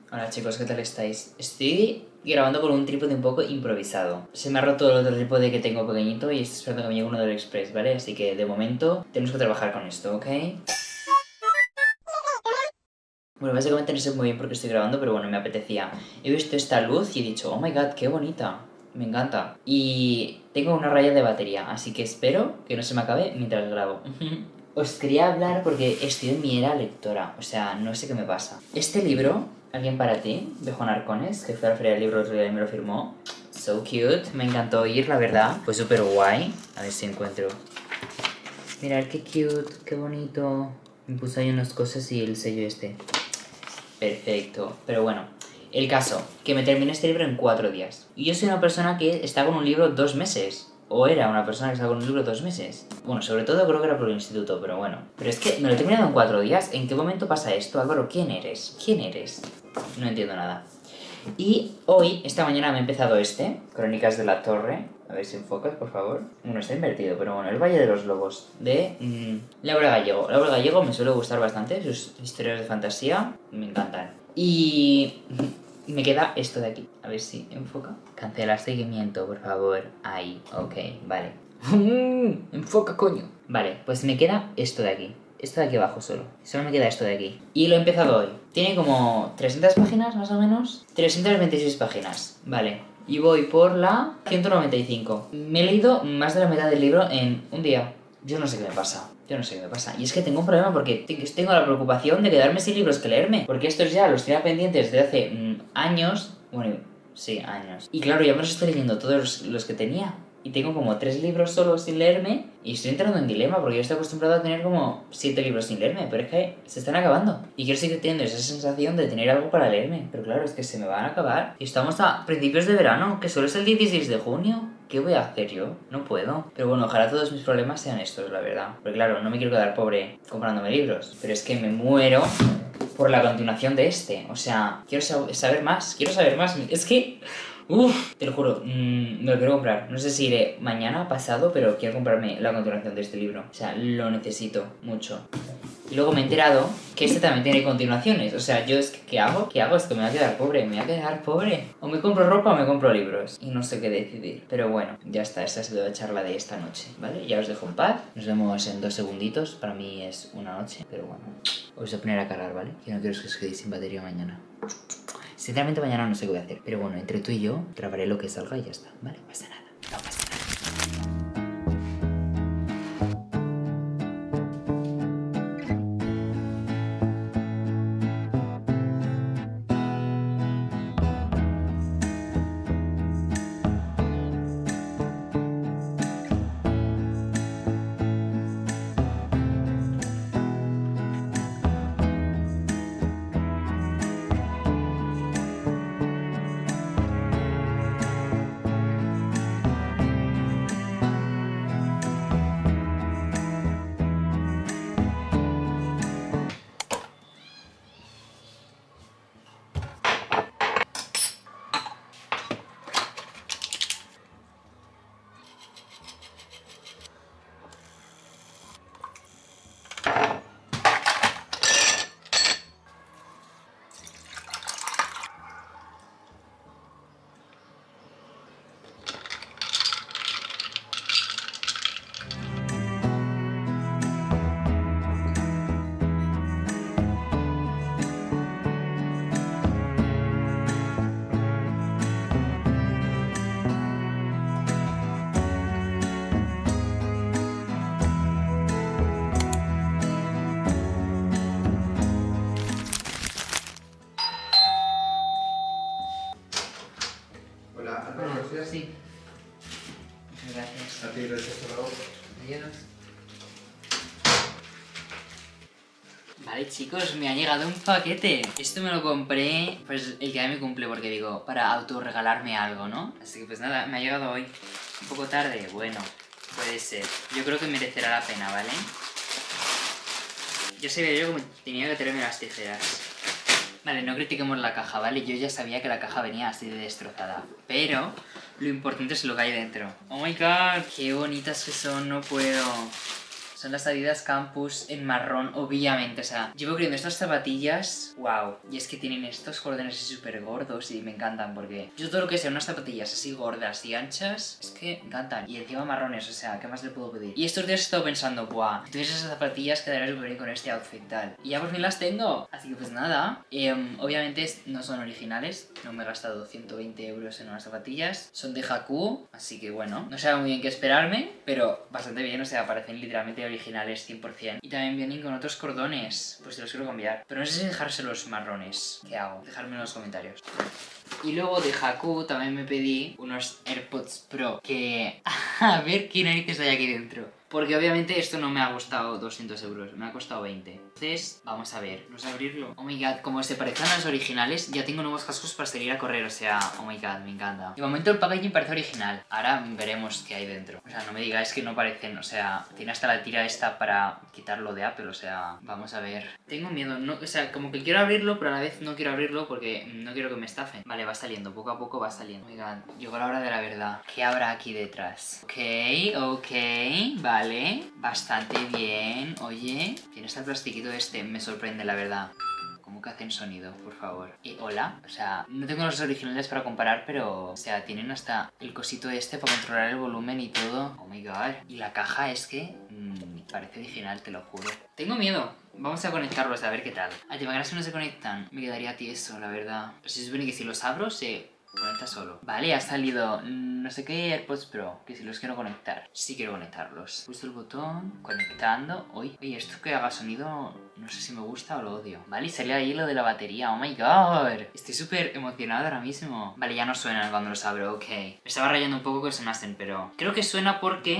Hola chicos, ¿qué tal estáis? Estoy grabando con un trípode un poco improvisado. Se me ha roto el otro trípode que tengo pequeñito y estoy esperando que me llegue uno del Express, ¿vale? Así que de momento tenemos que trabajar con esto, ¿ok? Bueno, básicamente no sé muy bien por qué estoy grabando, pero bueno, me apetecía. He visto esta luz y he dicho, oh my god, qué bonita. Me encanta. Y tengo una raya de batería, así que espero que no se me acabe mientras grabo. Os quería hablar porque estoy en mi era lectora, o sea, no sé qué me pasa. Este libro, Alguien para ti, de Juan Arcones, que fue a la feria del libro el otro día y me lo firmó. So cute, me encantó ir, la verdad. Fue súper guay. A ver si encuentro. Mirad qué cute, qué bonito. Me puso ahí unas cosas y el sello este. Perfecto, pero bueno, el caso, que me terminé este libro en 4 días. Y yo soy una persona que está con un libro 2 meses. O era una persona que estaba con un libro 2 meses. Bueno, sobre todo creo que era por el instituto, pero bueno. Pero es que me lo he terminado en 4 días. ¿En qué momento pasa esto, Álvaro? ¿Quién eres? ¿Quién eres? No entiendo nada. Y hoy, esta mañana me he empezado Crónicas de la Torre. A ver si enfocas, por favor. Bueno, está invertido, pero bueno, El Valle de los Lobos, de Laura Gallego. Laura Gallego me suele gustar bastante, sus historias de fantasía me encantan. Y me queda esto de aquí, a ver si enfoca. Cancelar seguimiento, por favor. Ahí, ok, vale. Enfoca, coño. Vale, pues me queda esto de aquí. Esto de aquí abajo solo. Solo me queda esto de aquí. Y lo he empezado hoy. Tiene como 300 páginas más o menos. 326 páginas. Vale. Y voy por la 195. Me he leído más de la mitad del libro en un día. Yo no sé qué me pasa. Yo no sé qué me pasa. Y es que tengo un problema porque tengo la preocupación de quedarme sin libros que leerme. Porque estos ya los tenía pendientes de hace años. Bueno, sí, años. Y claro, ya me los estoy leyendo todos los que tenía. Y tengo como 3 libros solo sin leerme. Y estoy entrando en dilema porque yo estoy acostumbrado a tener como 7 libros sin leerme. Pero es que se están acabando. Y quiero seguir teniendo esa sensación de tener algo para leerme. Pero claro, es que se me van a acabar. Y estamos a principios de verano, que solo es el 16 de junio. ¿Qué voy a hacer yo? No puedo. Pero bueno, ojalá todos mis problemas sean estos, la verdad. Porque claro, no me quiero quedar pobre comprándome libros. Pero es que me muero por la continuación de este. O sea, quiero saber más. Quiero saber más. Es que... Uff, te lo juro, me lo quiero comprar. No sé si iré mañana, pasado, pero quiero comprarme la continuación de este libro. O sea, lo necesito mucho. Y luego me he enterado que este también tiene continuaciones. O sea, yo es que, ¿qué hago? ¿Qué hago? Es que me voy a quedar pobre, me voy a quedar pobre. O me compro ropa o me compro libros. Y no sé qué decidir. Pero bueno, ya está, esta ha sido la charla de esta noche, ¿vale? Ya os dejo en paz. Nos vemos en 2 segunditos. Para mí es una noche, pero bueno. Os voy a poner a cargar, ¿vale? Que no quiero que os quedéis sin batería mañana. Sinceramente mañana no sé qué voy a hacer. Pero bueno, entre tú y yo grabaré lo que salga y ya está, ¿vale? No pasa nada. No pasa nada. Sí. Muchas gracias. A ti, gracias por la voz. Adiós. Vale chicos, me ha llegado un paquete. Esto me lo compré pues el día de mi cumple porque digo, para autorregalarme algo, ¿no? Así que pues nada, me ha llegado hoy. Un poco tarde, bueno, puede ser. Yo creo que merecerá la pena, ¿vale? Yo sabía yo que tenía que traerme las tijeras. Vale, no critiquemos la caja, ¿vale? Yo ya sabía que la caja venía así de destrozada. Pero lo importante es lo que hay dentro. ¡Oh my god! ¡Qué bonitas que son! No puedo. Son las Adidas Campus en marrón, obviamente. O sea, llevo queriendo estas zapatillas. Wow. Y es que tienen estos cordones así súper gordos y me encantan porque yo todo lo que sea unas zapatillas así gordas y anchas, es que me encantan. Y encima marrones, o sea, ¿qué más le puedo pedir? Y estos días he estado pensando, buah, si tuviese esas zapatillas quedaría súper bien con este outfit tal. Y ya por fin las tengo. Así que pues nada. Obviamente no son originales. No me he gastado 120 euros en unas zapatillas. Son de Haku, así que bueno, no sé muy bien qué esperarme, pero bastante bien, o sea, parecen literalmente originales 100%. Y también vienen con otros cordones, pues se los quiero cambiar. Pero no sé si dejárselos marrones. ¿Qué hago? Dejadme en los comentarios. Y luego de Haku también me pedí unos AirPods Pro que... a ver qué narices hay aquí dentro. Porque obviamente esto no me ha costado 200 euros, me ha costado 20. Entonces, vamos a ver, vamos a abrirlo. Oh my god, como se parecen a los originales, ya tengo nuevos cascos para salir a correr, o sea, oh my god, me encanta. De momento el packaging parece original, ahora veremos qué hay dentro. O sea, no me digáis que no parecen, o sea, tiene hasta la tira esta para quitarlo de Apple, o sea, vamos a ver. Tengo miedo, no, o sea, como que quiero abrirlo, pero a la vez no quiero abrirlo porque no quiero que me estafen. Vale, va saliendo, poco a poco va saliendo. Oh my god, llegó la hora de la verdad. ¿Qué habrá aquí detrás? Ok, vale, bastante bien. Oye, tiene hasta el plastiquito este, me sorprende la verdad. ¿Cómo que hacen sonido, por favor? Hola, o sea, no tengo los originales para comparar, pero, o sea, tienen hasta el cosito este para controlar el volumen y todo. Oh my god. Y la caja es que parece original, te lo juro. Tengo miedo. Vamos a conectarlos a ver qué tal. ¿Te imaginas que no se conectan? Me quedaría tieso, la verdad. Se supone que si los abro se conecta solo. Vale, ha salido no sé qué AirPods Pro, que si los quiero conectar. Sí quiero conectarlos. Pulso el botón, conectando. Uy, oye, esto que haga sonido, no sé si me gusta o lo odio. Vale, y sale ahí lo de la batería. Oh my god. Estoy súper emocionado ahora mismo. Vale, ya no suenan cuando los abro, ok. Me estaba rayando un poco que sonasen, pero creo que suena porque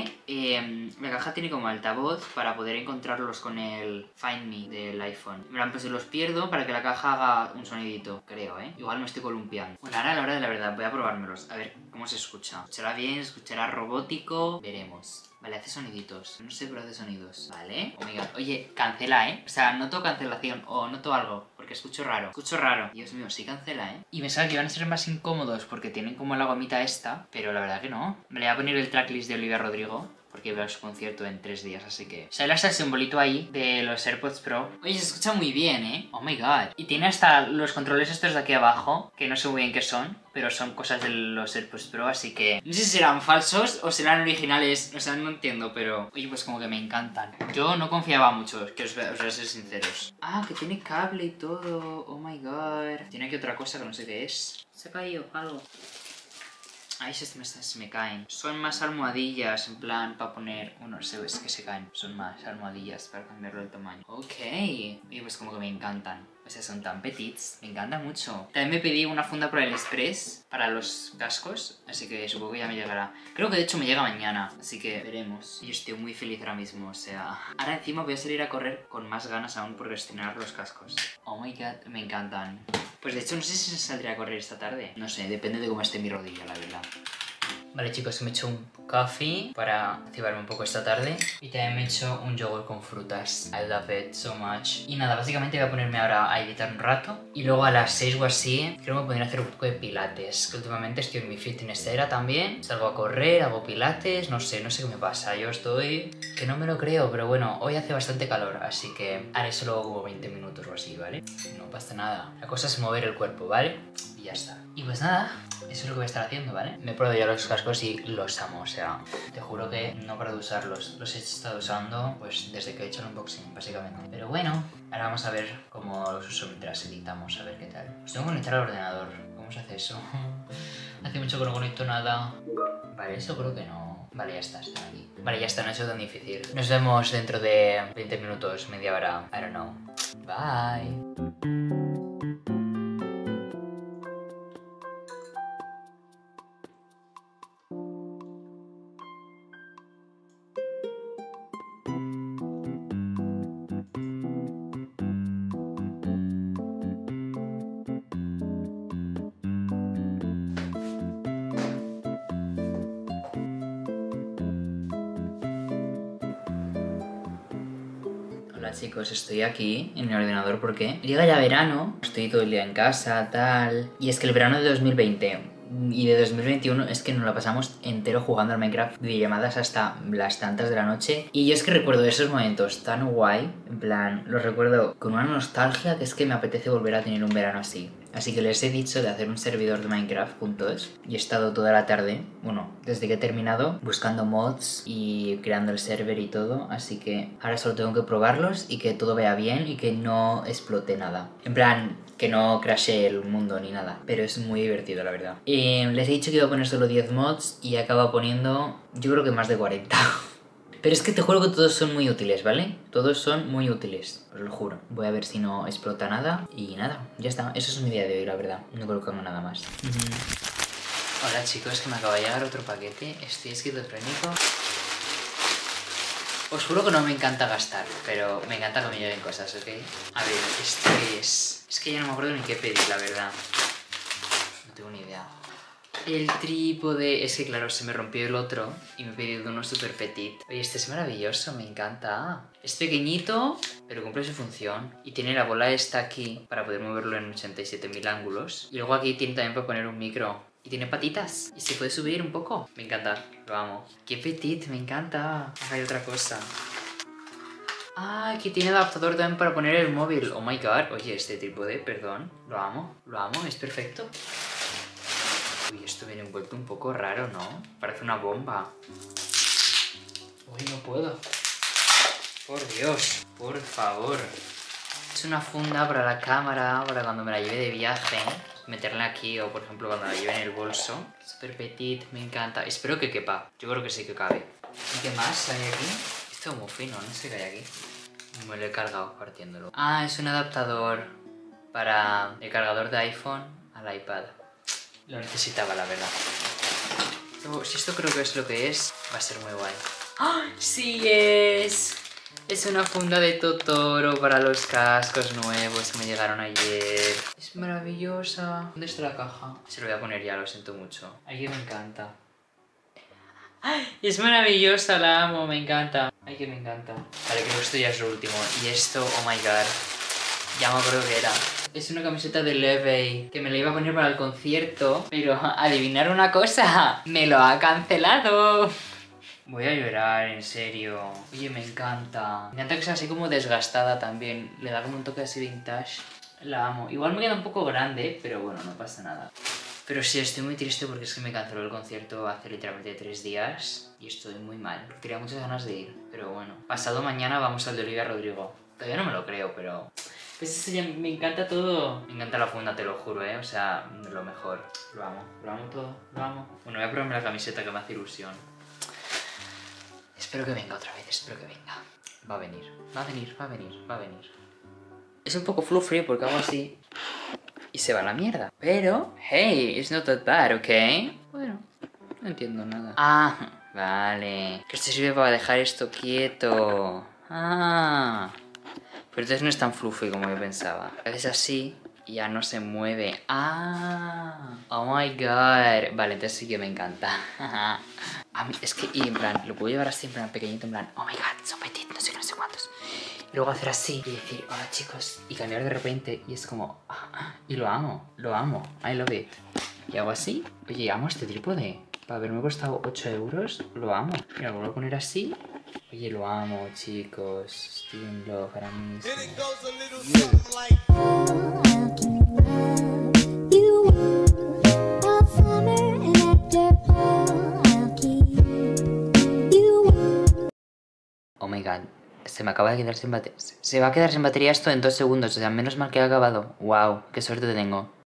la caja tiene como altavoz para poder encontrarlos con el Find Me del iPhone. En plan, pues se los pierdo para que la caja haga un sonidito, creo, Igual me estoy columpiando. Bueno, ahora a la hora de la verdad, voy a probármelos. A ver cómo se escucha. ¿Escuchará bien? ¿Escuchará robótico? Veremos. Vale, hace soniditos. No sé, pero hace sonidos. Vale. Oh my god. Oye, cancela, O sea, noto cancelación o noto algo. Porque escucho raro. Escucho raro. Dios mío, sí cancela, Y pensaba que iban a ser más incómodos porque tienen como la gomita esta. Pero la verdad que no. Me le voy a poner el tracklist de Olivia Rodrigo. Porque veo su concierto en 3 días, así que... Sale hasta el simbolito ahí de los AirPods Pro. Oye, se escucha muy bien, Oh my god. Y tiene hasta los controles estos de aquí abajo, que no sé muy bien qué son, pero son cosas de los AirPods Pro, así que... No sé si serán falsos o serán originales, o sea, no entiendo, pero... Oye, pues como que me encantan. Yo no confiaba mucho, que os voy a ser sinceros. Ah, que tiene cable y todo. Oh my god. Tiene aquí otra cosa que no sé qué es. Se ha caído algo. Ay, se me caen. Son más almohadillas, en plan, para poner... Bueno, es que se caen. Son más almohadillas para cambiarlo el tamaño. Ok. Y pues como que me encantan. O sea, son tan petits. Me encantan mucho. También me pedí una funda por AliExpress para los cascos. Así que supongo que ya me llegará. Creo que de hecho me llega mañana. Así que veremos. Y estoy muy feliz ahora mismo. O sea... Ahora encima voy a salir a correr con más ganas aún por estrenar los cascos. Oh my god, me encantan. Pues de hecho no sé si saldré a correr esta tarde. No sé, depende de cómo esté mi rodilla, la verdad. Vale chicos, me he hecho un café para activarme un poco esta tarde. Y también me he hecho un yogur con frutas. I love it so much. Y nada, básicamente voy a ponerme ahora a editar un rato. Y luego a las 6 o así, creo que me podría hacer un poco de pilates. Que últimamente estoy en mi fitness era también. Salgo a correr, hago pilates, no sé qué me pasa. Yo estoy... que no me lo creo, pero bueno, hoy hace bastante calor. Así que haré solo como 20 minutos o así, ¿vale? No pasa nada. La cosa es mover el cuerpo, ¿vale? Y ya está. Y pues nada, eso es lo que voy a estar haciendo, ¿vale? Me he probado ya los cascos y los amo, o sea, te juro que no paro de usarlos. Los he estado usando, pues, desde que he hecho el unboxing, básicamente. Pero bueno, ahora vamos a ver cómo los uso mientras editamos, a ver qué tal. Os tengo que conectar al ordenador. ¿Cómo se hace eso? Hace mucho que no conecto nada. Vale, eso creo que no. Vale, ya está aquí. Vale, ya está, no ha sido tan difícil. Nos vemos dentro de 20 minutos, media hora, I don't know. Bye. Hola chicos, estoy aquí en el ordenador porque llega ya verano, estoy todo el día en casa, tal... Y es que el verano de 2020 Y de 2021 es que nos la pasamos entero jugando al Minecraft, de llamadas hasta las tantas de la noche. Y yo es que recuerdo esos momentos tan guay, en plan, los recuerdo con una nostalgia que es que me apetece volver a tener un verano así. Así que les he dicho de hacer un servidor de Minecraft juntos y he estado toda la tarde, bueno, desde que he terminado, buscando mods y creando el server y todo. Así que ahora solo tengo que probarlos y que todo vaya bien y que no explote nada. En plan, que no crashee el mundo ni nada, pero es muy divertido la verdad. Les he dicho que iba a poner solo 10 mods y acabo poniendo, yo creo que más de 40. Pero es que te juro que todos son muy útiles, ¿vale? Todos son muy útiles, os lo juro. Voy a ver si no explota nada y nada, ya está. Eso es mi día de hoy, la verdad. No creo que haga nada más. Hola chicos, que me acaba de llegar otro paquete. Estoy esquizofrénico. Os juro que no me encanta gastar, pero me encanta que me lleguen cosas, ¿ok? A ver, esto es... Es que ya no me acuerdo ni qué pedir, la verdad. No tengo ni idea. El trípode... Es que claro, se me rompió el otro y me he pedido uno super petit. Oye, este es maravilloso, me encanta. Es pequeñito, pero cumple su función. Y tiene la bola esta aquí para poder moverlo en 87.000 ángulos. Y luego aquí tiene también para poner un micro. Y tiene patitas. Y se puede subir un poco. Me encanta, lo amo. ¡Qué petit! Me encanta. Hay otra cosa. Ah, aquí tiene adaptador también para poner el móvil. Oh my god. Oye, este trípode, perdón. Lo amo, es perfecto. Uy, esto viene envuelto un poco raro, ¿no? Parece una bomba. Uy, no puedo. Por Dios, por favor. Es una funda para la cámara, para cuando me la lleve de viaje. Meterla aquí o, por ejemplo, cuando la lleve en el bolso. Super petit, me encanta. Espero que quepa. Yo creo que sí que cabe. ¿Y qué más hay aquí? Esto es muy fino, no sé qué hay aquí. Me lo he cargado partiéndolo. Ah, es un adaptador para el cargador de iPhone al iPad. Lo necesitaba, la verdad. Si esto creo que es lo que es, va a ser muy guay. ¡Ah! ¡Sí es! Es una funda de Totoro para los cascos nuevos que me llegaron ayer. Es maravillosa. ¿Dónde está la caja? Se lo voy a poner ya, lo siento mucho. Ay, que me encanta. ¡Ay! Es maravillosa, la amo, me encanta. Ay, que me encanta. Vale, creo que esto ya es lo último. Y esto, oh my god. Ya me acuerdo que era. Es una camiseta de Levey que me la iba a poner para el concierto, pero adivinar una cosa, me lo ha cancelado. Voy a llorar, en serio. Oye, me encanta. Me encanta que sea así como desgastada también. Le da como un toque así vintage. La amo. Igual me queda un poco grande, pero bueno, no pasa nada. Pero sí, estoy muy triste porque es que me canceló el concierto hace literalmente 3 días y estoy muy mal. Tenía muchas ganas de ir, pero bueno. Pasado mañana vamos al de Olivia Rodrigo. Todavía no me lo creo, pero... Pues eso ya me encanta todo. Me encanta la funda, te lo juro, ¿eh? O sea, lo mejor. Lo amo todo, lo amo. Bueno, voy a probarme la camiseta que me hace ilusión. Espero que venga otra vez, espero que venga. Va a venir, va a venir, va a venir, va a venir. Es un poco fluffy porque hago así y se va a la mierda. Pero, hey, it's not that bad, ¿ok? Bueno, no entiendo nada. Ah, vale. Que esto sirve para dejar esto quieto. Ah. Pero entonces no es tan fluffy como yo pensaba. Haces así y ya no se mueve. Ah. Oh my god. Vale, entonces sí que me encanta. A mí, es que, y en plan, lo puedo llevar así en plan pequeñito, en plan, oh my god, so petit, no sé qué, no sé cuántos. Y luego hacer así y decir, hola chicos, y cambiar de repente y es como, y lo amo, I love it. Y hago así, oye, amo este trípode. Para haberme costado 8 euros, lo amo. Mira, lo voy a poner así. Oye, lo amo, chicos. Estoy en love ahora mismo. Oh my god, se me acaba de quedar sin batería. Se va a quedar sin batería esto en 2 segundos, o sea, menos mal que ha acabado. Wow, qué suerte tengo.